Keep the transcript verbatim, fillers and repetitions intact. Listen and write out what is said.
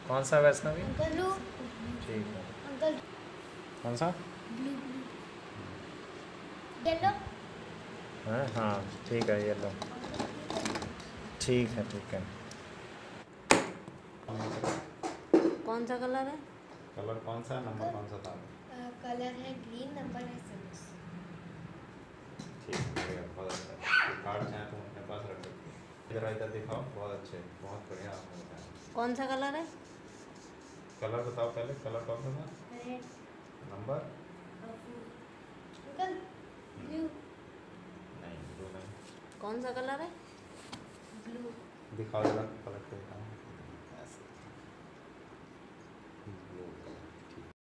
कौन सा वैष्णवी? ब्लू। ठीक है। अंकल कौन सा? ब्लू। येलो। है हाँ ठीक है, ये लो। ठीक है ठीक है। कौन सा कलर है? कलर कौन सा है, नंबर कौन सा था? कलर है ग्रीन, नंबर है सिक्स। ठीक है, बहुत अच्छा। कार्ड चाहे तुम अपने पास रख सकते हो। इधर इधर दिखाओ, बहुत अच्छे, बहुत बढ़िया आपने बताया। कौन सा कलर है? कलर बताओ पहले, कलर कौन सा था? रेड। नंबर? Uncle blue. नहीं, ब्लू नहीं। कौन सा कलर है? ब्लू। दिखाओ जरा, कलर के दिखाओ।